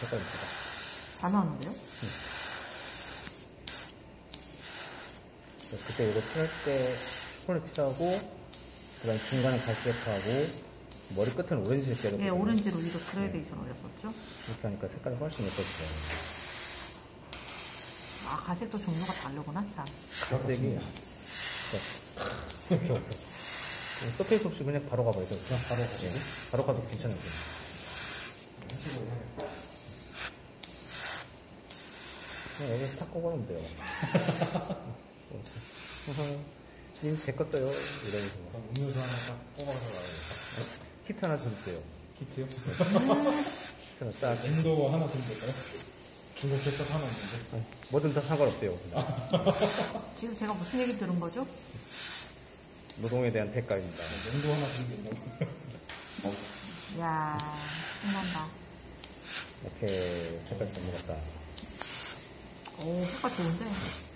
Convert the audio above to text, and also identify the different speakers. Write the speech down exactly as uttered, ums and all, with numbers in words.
Speaker 1: 색깔 이쁘다.
Speaker 2: 잘 나왔는데요?
Speaker 1: 응. 그때 이거 칠할 때 톤을 칠하고, 그 다음 중간에 갈색하고, 머리 끝은 오렌지 색깔로.
Speaker 2: 예, 오렌지로 위로 그레데이션 올렸었죠?
Speaker 1: 이렇게 하니까 색깔이 훨씬 예뻐지죠.
Speaker 2: 아, 갈색도 종류가 다르구나, 참.
Speaker 1: 갈색이. 서페이스 없이 그냥 바로 가버려요. 그냥 바로 가시고. 네. 바로 가도 괜찮아요. 그냥 여기서 탁 꼽아놓으면 돼요. 님, 제 것 떠요. 이러면서.
Speaker 3: 음료수 하나 딱 뽑아서 가야겠다.
Speaker 1: 키트 하나 드릴게요.
Speaker 3: 키트요?
Speaker 1: 키트 하나 딱.
Speaker 3: 엠도 하나 좀 될까요? 중국 케첩 하나 있는데.
Speaker 1: 뭐든 다 상관없어요.
Speaker 2: 지금 제가 무슨 얘기 들은 거죠?
Speaker 1: 노동에 대한 대가입니다.
Speaker 3: 엠도 하나 좀 될까요?
Speaker 2: 이야, 신난다.
Speaker 1: 이렇게 색깔이 잘 먹었다.
Speaker 2: 오, 색깔 좋은데?